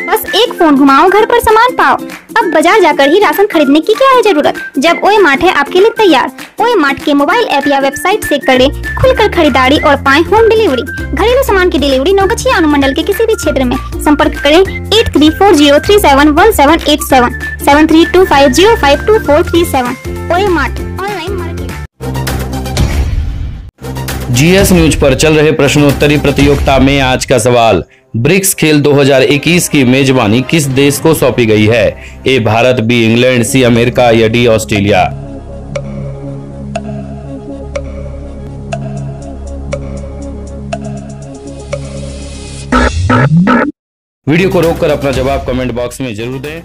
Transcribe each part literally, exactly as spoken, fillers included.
बस एक फोन घुमाओ, घर पर सामान पाओ। अब बाजार जाकर ही राशन खरीदने की क्या है जरूरत, जब ओए मार्ट है आपके लिए तैयार। ओए मार्ट के मोबाइल ऐप या वेबसाइट से करें खुलकर खरीदारी और पाएं होम डिलीवरी। घरेलू सामान की डिलीवरी नवगछिया अनुमंडल के किसी भी क्षेत्र में। संपर्क करें eight three four zero three seven one seven eight seven seven three two five zero five two four three seven. ओए mart online market. GS news पर चल रहे प्रश्नोत्तरी प्रतियोगिता में आज का सवाल, ब्रिक्स खेल दो हज़ार इक्कीस की मेजबानी किस देश को सौंपी गई है? A Bharat, B England, C America या डी ऑस्ट्रेलिया। वीडियो को रोककर अपना जवाब कमेंट बॉक्स में जरूर दें।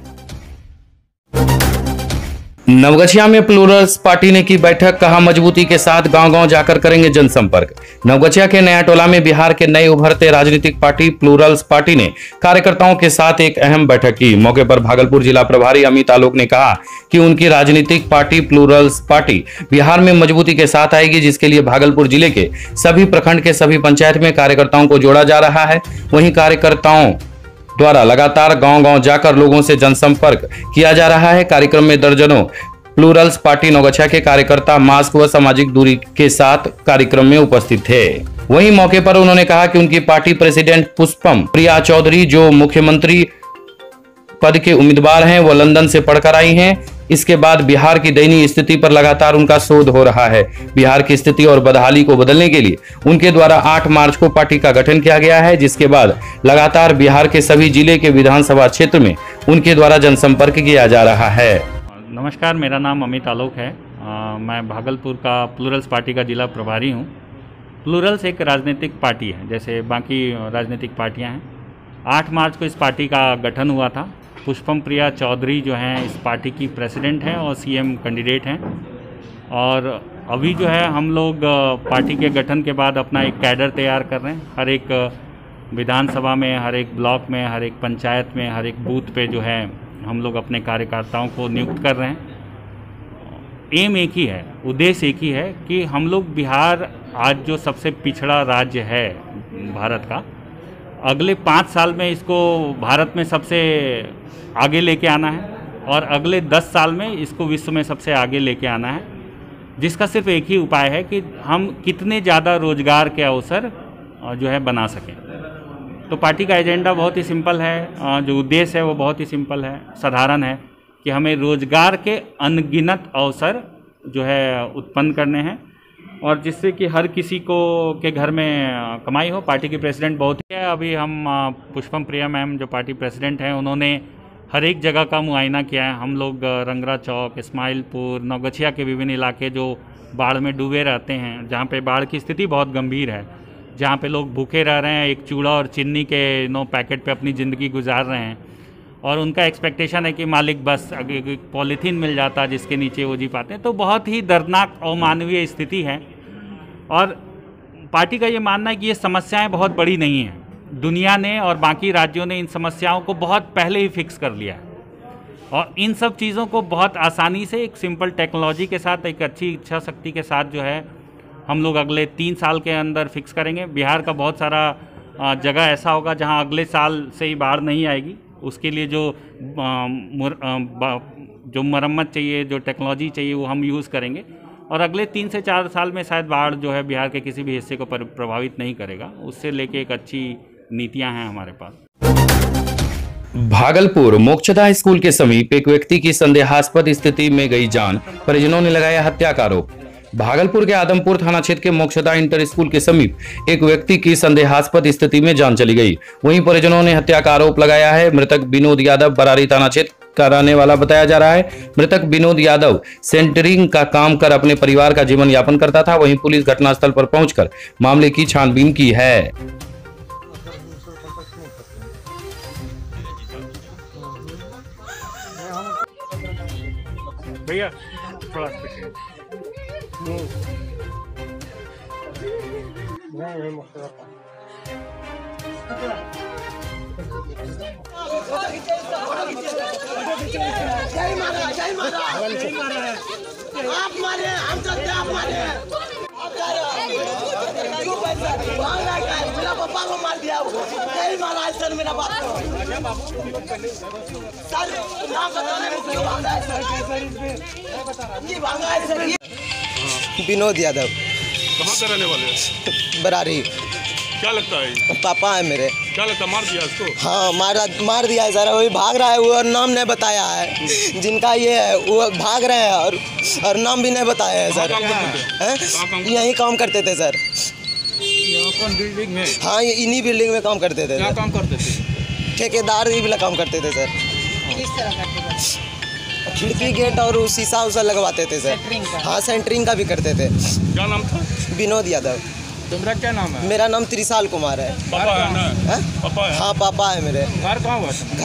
नवगछिया में प्लूरल्स पार्टी ने की बैठक, कहा मजबूती के साथ गांव-गांव जाकर करेंगे जनसंपर्क। नवगछिया के नया टोला में बिहार के नए उभरते राजनीतिक पार्टी प्लूरल्स पार्टी ने कार्यकर्ताओं के साथ एक अहम बैठक की। मौके पर भागलपुर जिला प्रभारी अमित आलोक ने कहा कि उनकी राजनीतिक पार्टी प्लूरल्स पार्टी बिहार में मजबूती के साथ आएगी, जिसके लिए भागलपुर जिले के सभी प्रखंड के सभी पंचायत में कार्यकर्ताओं को जोड़ा जा रहा है। वहीं कार्यकर्ताओं द्वारा लगातार गांव-गांव जाकर लोगों से जनसंपर्क किया जा रहा है। कार्यक्रम में दर्जनों प्लूरल्स पार्टी नवगछिया के कार्यकर्ता मास्क व सामाजिक दूरी के साथ कार्यक्रम में उपस्थित थे। वहीं मौके पर उन्होंने कहा कि उनकी पार्टी प्रेसिडेंट पुष्पम प्रिया चौधरी, जो मुख्यमंत्री पद के उम्मीदवार हैं, वो लंदन से पढ़कर आई हैं। इसके बाद बिहार की दयनीय स्थिति पर लगातार उनका शोध हो रहा है। बिहार की स्थिति और बदहाली को बदलने के लिए उनके द्वारा आठ मार्च को पार्टी का गठन किया गया है, जिसके बाद लगातार बिहार के सभी जिले के विधानसभा क्षेत्र में उनके द्वारा जनसंपर्क किया जा रहा है। नमस्कार, मेरा नाम अमित आलोक है। आ, मैं भागलपुर का प्लूरल्स पार्टी का जिला प्रभारी हूँ। प्लूरल्स एक राजनीतिक पार्टी है, जैसे बाकी राजनीतिक पार्टियाँ हैं। आठ मार्च को इस पार्टी का गठन हुआ था। पुष्पम प्रिया चौधरी जो हैं इस पार्टी की प्रेसिडेंट हैं और सीएम कैंडिडेट हैं। और अभी जो है हम लोग पार्टी के गठन के बाद अपना एक कैडर तैयार कर रहे हैं। हर एक विधानसभा में, हर एक ब्लॉक में, हर एक पंचायत में, हर एक बूथ पे जो है हम लोग अपने कार्यकर्ताओं को नियुक्त कर रहे हैं। एम एक ही है, उद्देश्य एक ही है कि हम लोग बिहार आज जो सबसे पिछड़ा राज्य है भारत का, अगले पाँच साल में इसको भारत में सबसे आगे लेके आना है और अगले दस साल में इसको विश्व में सबसे आगे लेके आना है, जिसका सिर्फ एक ही उपाय है कि हम कितने ज़्यादा रोजगार के अवसर जो है बना सकें। तो पार्टी का एजेंडा बहुत ही सिंपल है, जो उद्देश्य है वो बहुत ही सिंपल है, साधारण है कि हमें रोजगार के अनगिनत अवसर जो है उत्पन्न करने हैं और जिससे कि हर किसी को के घर में कमाई हो। पार्टी के प्रेसिडेंट बहुत ही है। अभी हम पुष्पम प्रिया मैम जो पार्टी प्रेसिडेंट हैं, उन्होंने हर एक जगह का मुआयना किया है। हम लोग रंगरा चौक, इस्माइलपुर, नवगछिया के विभिन्न इलाके जो बाढ़ में डूबे रहते हैं, जहाँ पे बाढ़ की स्थिति बहुत गंभीर है, जहाँ पे लोग भूखे रह रहे हैं, एक चूड़ा और चीनी के नो पैकेट पे अपनी ज़िंदगी गुजार रहे हैं और उनका एक्सपेक्टेशन है कि मालिक बस पॉलीथीन मिल जाता जिसके नीचे वो जी पाते हैं। तो बहुत ही दर्दनाक अमानवीय स्थिति है और पार्टी का ये मानना है कि ये समस्याएं बहुत बड़ी नहीं हैं। दुनिया ने और बाकी राज्यों ने इन समस्याओं को बहुत पहले ही फिक्स कर लिया है और इन सब चीज़ों को बहुत आसानी से एक सिंपल टेक्नोलॉजी के साथ, एक अच्छी इच्छा शक्ति के साथ जो है हम लोग अगले तीन साल के अंदर फिक्स करेंगे। बिहार का बहुत सारा जगह ऐसा होगा जहां अगले साल से ही बाढ़ नहीं आएगी। उसके लिए जो जो मरम्मत चाहिए, जो टेक्नोलॉजी चाहिए, वो हम यूज़ करेंगे और अगले तीन से चार साल में शायद बाढ़ जो है बिहार के किसी भी हिस्से को प्रभावित नहीं करेगा। उससे लेके एक अच्छी नीतियां हैं हमारे पास। भागलपुर मोक्षदा स्कूल के समीप एक व्यक्ति की संदेहास्पद स्थिति में गई जान, परिजनों ने लगाया हत्या का आरोप। भागलपुर के आदमपुर थाना क्षेत्र के मोक्षदा इंटर स्कूल के समीप एक व्यक्ति की संदेहास्पद स्थिति में जान चली गई। वहीं परिजनों ने हत्या का आरोप लगाया है। मृतक विनोद यादव बरारी थाना क्षेत्र का रहने वाला बताया जा रहा है। मृतक विनोद यादव सेंटरिंग का काम कर अपने परिवार का जीवन यापन करता था। वहीं पुलिस घटनास्थल पर पहुंचकर मामले की छानबीन की है। भैया थोड़ा जय माता, जय माता, आप मारे, हम चलते आप मारे। भाग रहा है, मेरा पापा को मार दिया वो, यही मारा है सर मेरा बाप को। सर नाम बताने में क्यों भाग रहा है सर? ये भाग रहा है सर। ये विनोद यादव। कहाँ के रहने वाले हैं? बरारी। क्या लगता है? पापा है मेरे। क्या लगता है, मार दिया इसको? हाँ मारा मार दिया है सर, वही भाग रहा है वो, और नाम नहीं बताया है जिनका ये है वो भाग रहे हैं, और और नाम भी नहीं बताया है सर। हैं? यहीं काम करते थे सर। बिल्डिंग में? हाँ ये इन्हीं बिल्डिंग में काम करते थे। क्या काम करते थे? ठेकेदार भी वाला काम करते थे सर। किस तरह करते थे? खिड़की गेट और शीशा उसा लगवाते थे सर। हाँ सेंटरिंग का भी करते थे। क्या नाम था? विनोद यादव। तुम्हारा क्या नाम है? मेरा नाम त्रिशाल कुमार है। पापा है ना? है? पापा है? हाँ पापा है मेरे। घर कहाँ हुआ?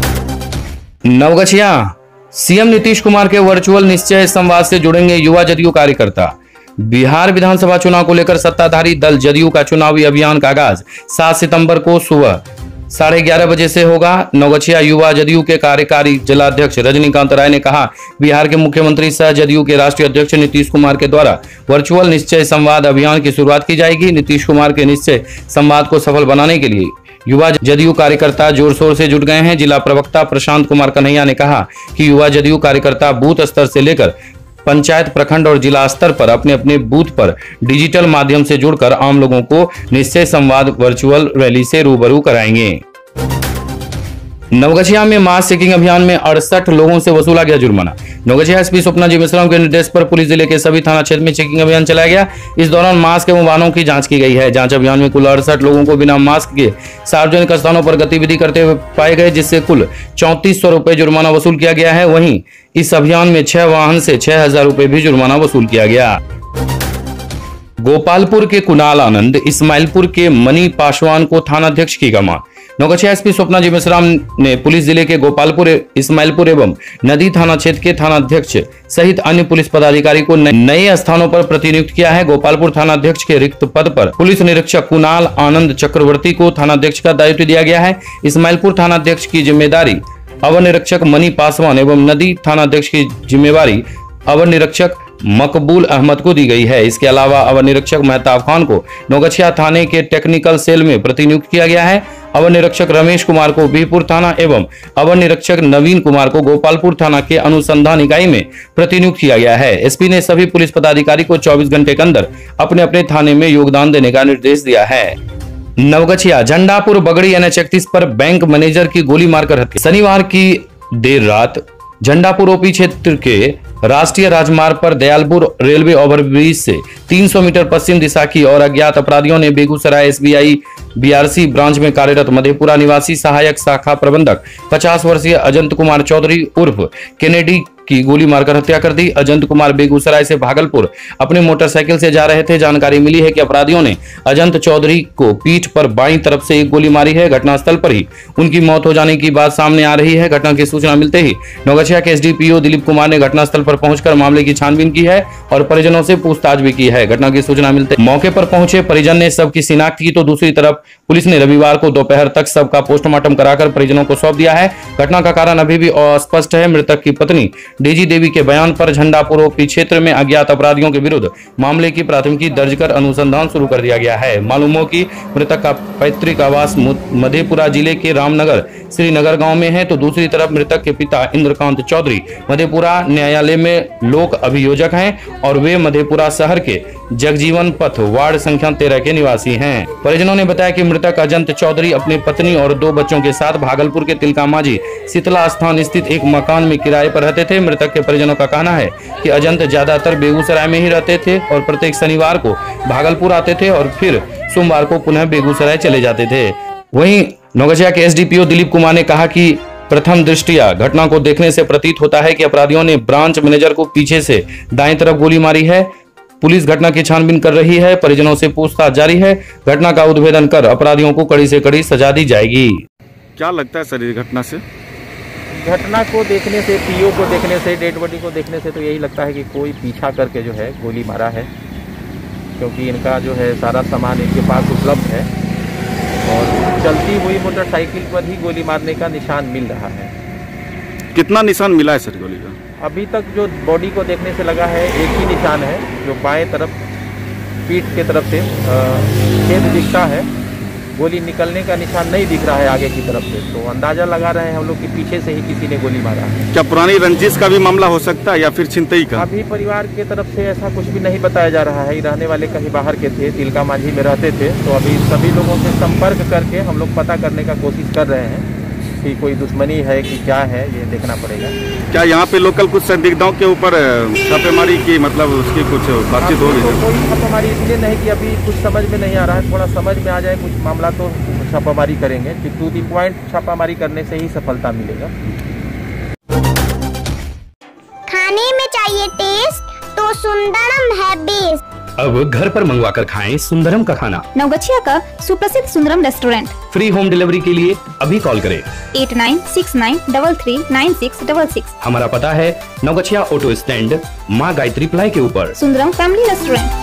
नवगछिया सीएम नीतीश कुमार के वर्चुअल निश्चय संवाद से जुड़ेंगे युवा जदयू कार्यकर्ता। बिहार विधानसभा चुनाव को लेकर सत्ताधारी दल जदयू का चुनावी अभियान का आगाज सात सितंबर को सुबह साढ़े ग्यारह बजे से होगा। नवगछिया युवा जदयू के कार्यकारी जिलाध्यक्ष रजनीकांत राय ने कहा, बिहार के मुख्यमंत्री सह जदयू के राष्ट्रीय अध्यक्ष नीतीश कुमार के द्वारा वर्चुअल निश्चय संवाद अभियान की शुरुआत की जाएगी। नीतीश कुमार के निश्चय संवाद को सफल बनाने के लिए युवा जदयू कार्यकर्ता जोर शोर से जुट गए हैं। जिला प्रवक्ता प्रशांत कुमार कन्हैया ने कहा कि युवा जदयू कार्यकर्ता बूथ स्तर से लेकर पंचायत, प्रखंड और जिला स्तर पर अपने अपने बूथ पर डिजिटल माध्यम से जुड़कर आम लोगों को निश्चय संवाद वर्चुअल रैली से रूबरू कराएंगे। नवगछिया में मास चेकिंग अभियान में अड़सठ लोगों से वसूला गया जुर्माना। नवगछिया एसपी स्वप्ना जी मिश्राम के निर्देश पर पुलिस जिले के सभी थाना क्षेत्र में चेकिंग अभियान चलाया गया। इस दौरान मास्क एवं वाहनों की जांच की गई है। जांच अभियान में कुल अड़सठ लोगों को बिना मास्क के सार्वजनिक स्थानों पर गतिविधि करते हुए पाए गए, जिससे कुल चौंतीस सौ रुपए जुर्माना वसूल किया गया है। वहीं इस अभियान में छह वाहन से छह हजार रुपए भी जुर्माना वसूल किया गया। गोपालपुर के कुणाल आनंद, इस्माइलपुर के मनी पासवान को थानाध्यक्ष की कमान। नवगछिया एसपी स्वप्ना जी मिश्राम ने पुलिस जिले के गोपालपुर, इस्माइलपुर एवं नदी थाना क्षेत्र के थानाध्यक्ष सहित अन्य पुलिस पदाधिकारी को नए स्थानों पर प्रतिनियुक्त किया है। गोपालपुर थानाध्यक्ष के रिक्त पद पर पुलिस निरीक्षक कुणाल आनंद चक्रवर्ती को थानाध्यक्ष का दायित्व दिया गया है। इस्माइलपुर थानाध्यक्ष की जिम्मेदारी अवर निरीक्षक मनी पासवान एवं नदी थानाध्यक्ष की जिम्मेवारी अवर निरीक्षक मकबूल अहमद को दी गई है। इसके अलावा अवर निरीक्षक मेहताब खान को नवगछिया थाने के टेक्निकल सेल में प्रतिनियुक्त किया गया है। अवर निरीक्षक रमेश कुमार को बीरपुर थाना एवं अवर निरीक्षक नवीन कुमार को गोपालपुर थाना के अनुसंधान इकाई में प्रतिनियुक्त किया गया है। एसपी ने सभी पुलिस पदाधिकारी को चौबीस घंटे के अंदर अपने अपने थाने में योगदान देने का निर्देश दिया है। नवगछिया झंडापुर बगड़ी एन एच इकतीस पर बैंक मैनेजर की गोली मारकर हत्या। शनिवार की देर रात झंडापुर ओपी क्षेत्र के राष्ट्रीय राजमार्ग पर दयालपुर रेलवे ओवरब्रिज से तीन सौ मीटर पश्चिम दिशा की ओर अज्ञात अपराधियों ने बेगूसराय एसबीआई बीआरसी ब्रांच में कार्यरत मधेपुरा निवासी सहायक शाखा प्रबंधक पचास वर्षीय अजंत कुमार चौधरी उर्फ केनेडी की गोली मारकर हत्या कर दी। अजंत कुमार बेगूसराय से भागलपुर अपने मोटरसाइकिल से जा रहे थे। जानकारी मिली है कि अपराधियों ने अजंत चौधरी को पीठ पर बाईं तरफ से एक गोली मारी है। घटनास्थल पर ही उनकी मौत हो जाने की बात सामने आ रही है। घटना की सूचना मिलते ही नवगछिया के एसडीपीओ दिलीप कुमार ने घटनास्थल पर पहुंचकर मामले की छानबीन की है और परिजनों से पूछताछ भी की है। घटना की सूचना मिलते मौके पर पहुंचे परिजन ने शव की शिनाख्त की, तो दूसरी तरफ पुलिस ने रविवार को दोपहर तक शव का पोस्टमार्टम कराकर परिजनों को सौंप दिया है। घटना का कारण अभी भी अस्पष्ट है। मृतक की पत्नी डेजी देवी के बयान पर झंडापुर ओपी क्षेत्र में अज्ञात अपराधियों के विरुद्ध मामले की प्राथमिकी दर्ज कर अनुसंधान शुरू कर दिया गया है। मालूम हो कि मृतक का पैतृक आवास मधेपुरा जिले के रामनगर श्रीनगर गांव में है, तो दूसरी तरफ मृतक के पिता इंद्रकांत चौधरी मधेपुरा न्यायालय में लोक अभियोजक हैं और वे मधेपुरा शहर के जगजीवन पथ वार्ड संख्या तेरह के निवासी हैं। परिजनों ने बताया कि मृतक अजंत चौधरी अपनी पत्नी और दो बच्चों के साथ भागलपुर के तिलकामाझी शीतला स्थान स्थित एक मकान में किराए पर रहते थे। मृतक के परिजनों का कहना है कि अजंत ज्यादातर बेगूसराय में ही रहते थे और प्रत्येक शनिवार को भागलपुर आते थे और फिर सोमवार को पुनः बेगूसराय चले जाते थे। वहीं नवगछिया के एसडीपीओ दिलीप कुमार ने कहा कि प्रथम दृष्टिया घटना को देखने से प्रतीत होता है कि अपराधियों ने ब्रांच मैनेजर को पीछे से दाएं तरफ गोली मारी है। पुलिस घटना की छानबीन कर रही है। परिजनों से पूछताछ जारी है। घटना का उद्भेदन कर अपराधियों को कड़ी से कड़ी सजा दी जाएगी। क्या लगता है सर ये घटना से? घटना को देखने से, पीओ को देखने से, डेड बॉडी को देखने से तो यही लगता है कि कोई पीछा करके जो है गोली मारा है, क्योंकि इनका जो है सारा सामान इनके पास उपलब्ध है और चलती हुई मोटरसाइकिल पर ही गोली मारने का निशान मिल रहा है। कितना निशान मिला है सर गोली का? अभी तक जो बॉडी को देखने से लगा है एक ही निशान है, जो बाएं तरफ पीठ के तरफ से छेद दिखता है, गोली निकलने का निशान नहीं दिख रहा है आगे की तरफ से, तो अंदाजा लगा रहे हैं हम लोग कि पीछे से ही किसी ने गोली मारा है। क्या पुरानी रंजिश का भी मामला हो सकता है या फिर छिनतई का? अभी परिवार के तरफ से ऐसा कुछ भी नहीं बताया जा रहा है। रहने वाले कहीं बाहर के थे, तिलका मांझी में रहते थे, तो अभी सभी लोगों से संपर्क करके हम लोग पता करने का कोशिश कर रहे हैं कि कोई दुश्मनी है कि क्या है, ये देखना पड़ेगा। क्या यहाँ पे लोकल कुछ संदिग्धों के ऊपर छापेमारी की, मतलब उसकी कुछ बातचीत हो रही है? कोई छापेमारी इसलिए नहीं कि अभी कुछ समझ में नहीं आ रहा है, थोड़ा समझ में आ जाए कुछ मामला तो छापामारी करेंगे, कि टू दी पॉइंट छापामारी करने से ही सफलता मिलेगा। खाने में चाहिए टेस्ट तो सुंदरम है बेस्ट। अब घर पर मंगवा कर खाएं सुंदरम का खाना। नवगछिया का सुप्रसिद्ध Sundaram restaurant. Free home delivery के लिए अभी कॉल करें eight nine six nine double three nine six double six. हमारा पता है नवगछिया ऑटो स्टैंड, माँ गायत्री प्लाई के ऊपर। Sundaram family restaurant.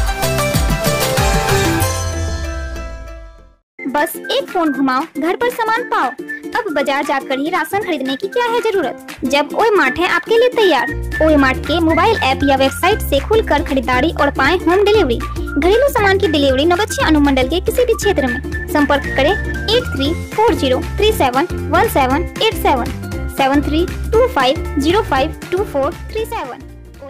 बस एक फोन घुमाओ, घर पर सामान पाओ। अब बाजार जाकर ही राशन खरीदने की क्या है जरूरत, जब ओए मार्ट है आपके लिए तैयार। ओए मार्ट के मोबाइल ऐप या वेबसाइट से खुलकर खरीदारी और पाएं होम डिलीवरी। घरेलू सामान की डिलीवरी नवगछिया अनुमंडल के किसी भी क्षेत्र में। संपर्क करें eight three four zero three seven one seven eight seven seven three two five zero five two four three seven.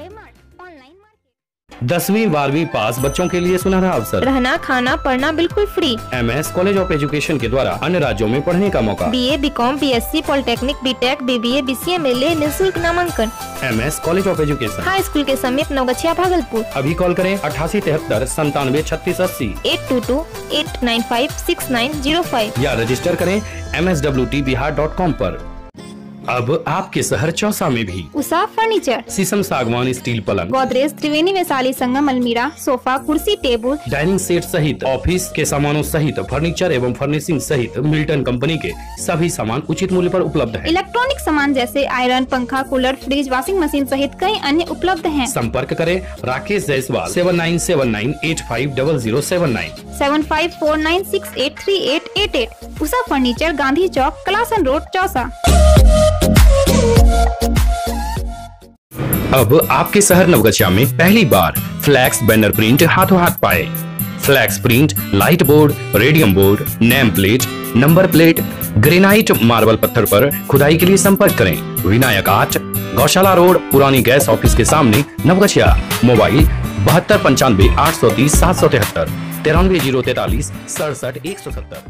दसवीं बारहवीं पास बच्चों के लिए सुनहरा अवसर। रहना खाना पढ़ना बिल्कुल free. M S college of education के द्वारा अन्य राज्यों में पढ़ने का मौका। B A B com B S C polytechnic B tech B B A B C A में ले निःशुल्क नामांकन। M S college of education high school के समीप नवगछिया भागलपुर। अभी कॉल करें अठासी तिहत्तर संतानवे छत्तीस अस्सी eight two two eight nine five six nine zero five या रजिस्टर करें M S W T Bihar dot com पर। अब आपके शहर चौसा में भी उषा फर्नीचर, शीशम सागवान स्टील पलंग, गोदरेज त्रिवेणी वैशाली संगम अलमीरा, सोफा कुर्सी टेबल, डाइनिंग सेट सहित ऑफिस के सामानों सहित फर्नीचर एवं फर्निशिंग सहित मिल्टन कंपनी के सभी सामान उचित मूल्य पर उपलब्ध है। इलेक्ट्रॉनिक सामान जैसे आयरन, पंखा, कूलर, फ्रिज, वॉशिंग मशीन सहित कई अन्य उपलब्ध हैं। संपर्क करें Rakesh Jaiswal seven nine seven nine eight five double zero seven nine seven five four nine six eight three eight eight eight. Usha furniture, Gandhi Chowk, Kalasan road, Chausa. अब आपके शहर नवगछिया में पहली बार फ्लैक्स बैनर प्रिंट हाथों हाथ पाए। Flex print, light board, radium board, name plate, number plate, granite marble पत्थर पर खुदाई के लिए संपर्क करें विनायक आर्ट, गौशाला रोड, पुरानी गैस ऑफिस के सामने, नवगछिया। मोबाइल बहत्तर पंचानवे आठ सौ तीस सात सौ तिहत्तर तिरानवे जीरो तैतालीस सड़सठ एक सौ सत्तर।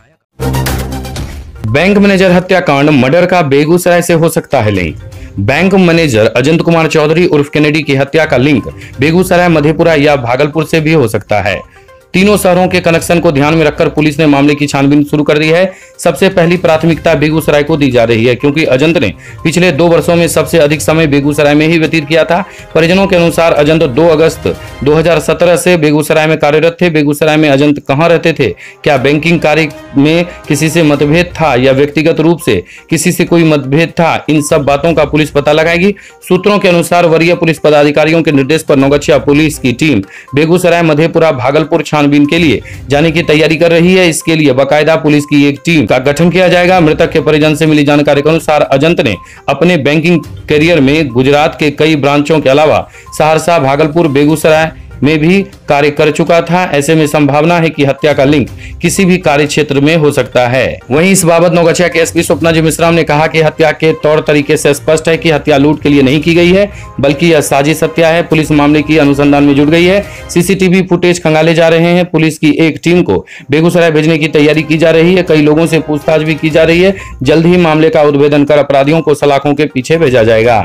बैंक मैनेजर हत्याकांड मर्डर का बेगूसराय से हो सकता है link. Bank manager Ajant Kumar Chaudhary उर्फ केनेडी की हत्या का लिंक बेगूसराय, मधेपुरा या भागलपुर से भी हो सकता है। तीनों शहरों के कनेक्शन को ध्यान में रखकर पुलिस ने मामले की छानबीन शुरू कर दी है। सबसे पहली प्राथमिकता बेगूसराय को दी जा रही है, क्योंकि अजंत ने पिछले दो वर्षों में सबसे अधिक समय बेगूसराय में ही व्यतीत किया था। परिजनों के अनुसार अजंत दो अगस्त दो हज़ार सत्रह से बेगूसराय में कार्यरत थे। बेगूसराय में अजंत कहां रहते थे, क्या बैंकिंग कार्य में किसी से मतभेद था या व्यक्तिगत रूप से किसी से कोई मतभेद था, इन सब बातों का पुलिस पता लगाएगी। सूत्रों के अनुसार वरीय पुलिस पदाधिकारियों के निर्देश पर नवगछिया पुलिस की टीम बेगूसराय, मधेपुरा, भागलपुर छानबीन के लिए जाने की तैयारी कर रही है। इसके लिए बाकायदा पुलिस की एक टीम का गठन किया जाएगा। मृतक के परिजन से मिली जानकारी के अनुसार अजंत ने अपने बैंकिंग करियर में गुजरात के कई ब्रांचों के अलावा सहरसा, भागलपुर, बेगूसराय में भी कार्य कर चुका था। ऐसे में संभावना है कि हत्या का लिंक किसी भी कार्य क्षेत्र में हो सकता है। वहीं इस बाबत नवगछिया के एसपी स्वप्ना जी मिश्रा ने कहा कि हत्या के तौर तरीके से स्पष्ट है कि हत्या लूट के लिए नहीं की गई है, बल्कि यह साजिश हत्या है। पुलिस मामले की अनुसंधान में जुट गई है। सीसीटीवी फुटेज खंगाले जा रहे हैं। पुलिस की एक टीम को बेगूसराय भेजने की तैयारी की जा रही है। कई लोगों से पूछताछ भी की जा रही है। जल्द ही मामले का उद्भेदन कर अपराधियों को सलाखों के पीछे भेजा जाएगा।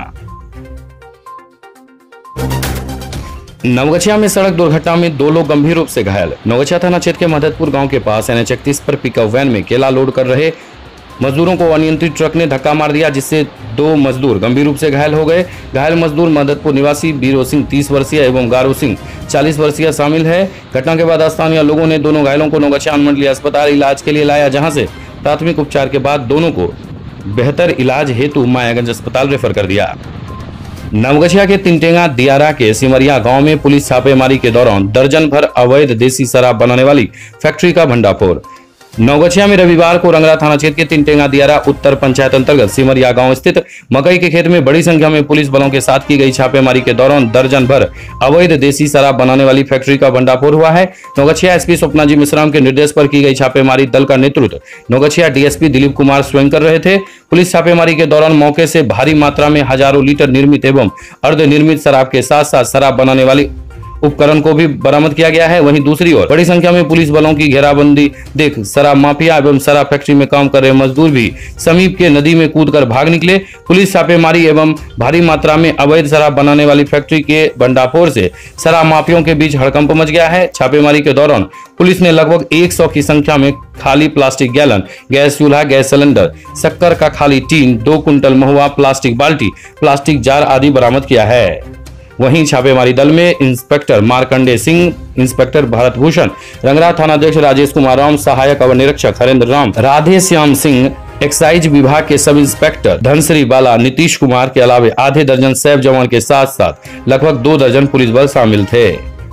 नवगछिया में सड़क दुर्घटना में दो लोग गंभीर रूप से घायल। नवगछिया थाना क्षेत्र के मददपुर गांव के पास एन एच इकतीस पर पिकअप वैन में केला लोड कर रहे मजदूरों को अनियंत्रित ट्रक ने धक्का मार दिया, जिससे दो मजदूर गंभीर रूप से घायल हो गए। घायल मजदूर मददपुर निवासी बीरो सिंह तीस वर्षीय एवं गारू सिंह चालीस वर्षीय शामिल है। घटना के बाद स्थानीय लोगों ने दोनों घायलों को नवगछिया अनुमंडलीय अस्पताल इलाज के लिए लाया, जहाँ से प्राथमिक उपचार के बाद दोनों को बेहतर इलाज हेतु मायागंज अस्पताल रेफर कर दिया। नवगछिया के तिनटेंगा दियारा के सिमरिया गांव में पुलिस छापेमारी के दौरान दर्जन भर अवैध देसी शराब बनाने वाली फैक्ट्री का भंडाफोड़। नवगछिया में रविवार को रंगरा थाना क्षेत्र के तिनटेंगा दियारा उत्तर पंचायत अंतर्गत सिमरिया गांव स्थित मकई के खेत में बड़ी संख्या में पुलिस बलों के साथ की गई छापेमारी के दौरान दर्जन भर अवैध देसी शराब बनाने वाली फैक्ट्री का भंडाफोड़ हुआ है। नवगछिया एसपी स्वप्ना जी मिश्राम के निर्देश पर की गई छापेमारी दल का नेतृत्व नवगछिया डीएसपी दिलीप कुमार स्वयं कर रहे थे। पुलिस छापेमारी के दौरान मौके से भारी मात्रा में हजारों लीटर निर्मित एवं अर्धनिर्मित शराब के साथ साथ शराब बनाने वाली उपकरण को भी बरामद किया गया है। वहीं दूसरी ओर बड़ी संख्या में पुलिस बलों की घेराबंदी देख शराब माफिया एवं शराब फैक्ट्री में काम कर रहे मजदूर भी समीप के नदी में कूदकर भाग निकले। पुलिस छापेमारी एवं भारी मात्रा में अवैध शराब बनाने वाली फैक्ट्री के भंडाफोड़ से शराब माफियों के बीच हड़कंप मच गया है। छापेमारी के दौरान पुलिस ने लगभग सौ की संख्या में खाली प्लास्टिक गैलन, गैस चूल्हा, गैस सिलेंडर, शक्कर का खाली टीन, दो कुंटल महुआ, प्लास्टिक बाल्टी, प्लास्टिक जार आदि बरामद किया है। वहीं छापेमारी दल में इंस्पेक्टर मार्कंडे सिंह, इंस्पेक्टर भारत भूषण, रंगरा थानाध्यक्ष राजेश कुमार राम, सहायक अवर निरीक्षक हरेंद्र राम, राधे श्याम सिंह, एक्साइज विभाग के सब इंस्पेक्टर धनश्री बाला, नीतीश कुमार के अलावे आधे दर्जन सैफ जवान के साथ साथ लगभग दो दर्जन पुलिस बल शामिल थे।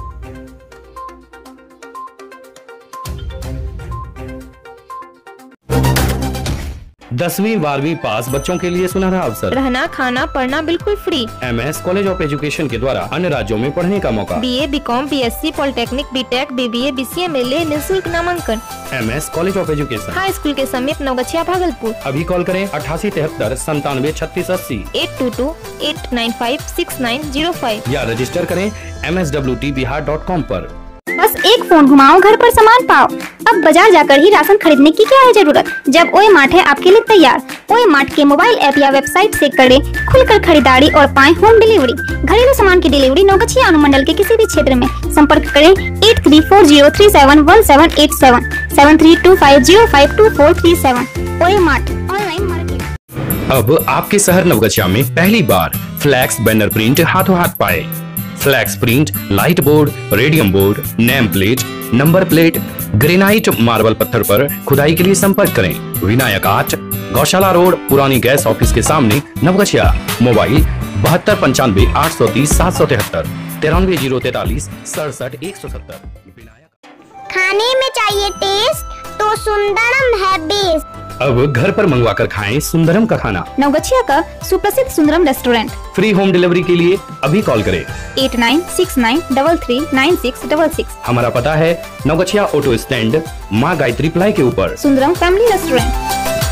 दसवीं बारहवीं पास बच्चों के लिए सुनहरा अवसर, रहना खाना पढ़ना बिल्कुल free. MS college of education के द्वारा अन्य राज्यों में पढ़ने का मौका। BA, BCom, BSc, polytechnic, BTech, BBA, BCA में ले निःशुल्क नामांकन। MS college of education high school के समीप नवगछिया भागलपुर। अभी कॉल करें अठासी तिहत्तर संतानवे छत्तीस अस्सी eight two two eight nine five six nine zero five या रजिस्टर करें M S W T Bihar dot com पर। बस एक फोन घुमाओ, घर पर सामान पाओ। अब बाजार जाकर ही राशन खरीदने की क्या है जरूरत, जब ओए मार्ट है आपके लिए तैयार। ओए मार्ट के मोबाइल ऐप या वेबसाइट से करें खुलकर खरीदारी और पाएं होम डिलीवरी। घरेलू सामान की डिलीवरी नवगछिया अनुमंडल के किसी भी क्षेत्र में। संपर्क करें eight three four zero three seven one seven eight seven seven three two five zero five two four three seven. ओए मार्ट ऑनलाइन मार्केट। अब आपके शहर नवगछिया में पहली बार फ्लैक्स बैनर प्रिंट हाथों हाथ पाए। Flex print, light board, radium board, name plate, number plate, granite marble पत्थर पर खुदाई के लिए संपर्क करें विनायक आर्ट, गौशाला रोड, पुरानी गैस ऑफिस के सामने, नवगछिया। मोबाइल बहत्तर पंचानवे आठ सौ तीस सात सौ तिहत्तर तिरानवे जीरो तैतालीस सड़सठ एक सौ सत्तर। खाने में चाहिए टेस्ट तो सुंदरम है बेस्ट। अब घर पर मंगवा कर खाएं सुंदरम का खाना। नवगछिया का सुप्रसिद्ध Sundaram restaurant. Free home delivery के लिए अभी कॉल करें eight nine six nine double three nine six double six. हमारा पता है नवगछिया ऑटो स्टैंड, माँ गायत्री प्लाई के ऊपर। Sundaram family restaurant.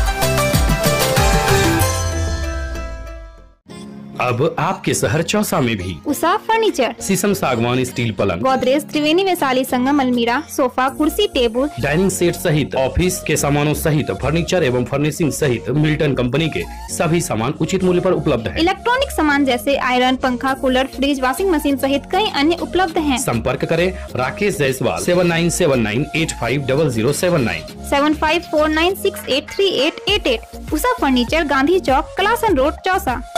अब आपके शहर चौसा में भी उषा फर्नीचर, शीशम सागवान स्टील पलंग, गोदरेज, त्रिवेणी वैशाली संगम अलमीरा, सोफा, कुर्सी, टेबल, डाइनिंग सेट सहित ऑफिस के सामानों सहित फर्नीचर एवं फर्निशिंग सहित मिल्टन कंपनी के सभी सामान उचित मूल्य पर उपलब्ध है। इलेक्ट्रॉनिक सामान जैसे आयरन, पंखा, कूलर, फ्रिज, वॉशिंग मशीन सहित कई अन्य उपलब्ध हैं। संपर्क करें Rakesh Jaiswal seven nine seven nine eight five double zero seven nine seven five four nine six eight three eight eight eight. Usha furniture, Gandhi Chowk, Kalasan road, Chausa.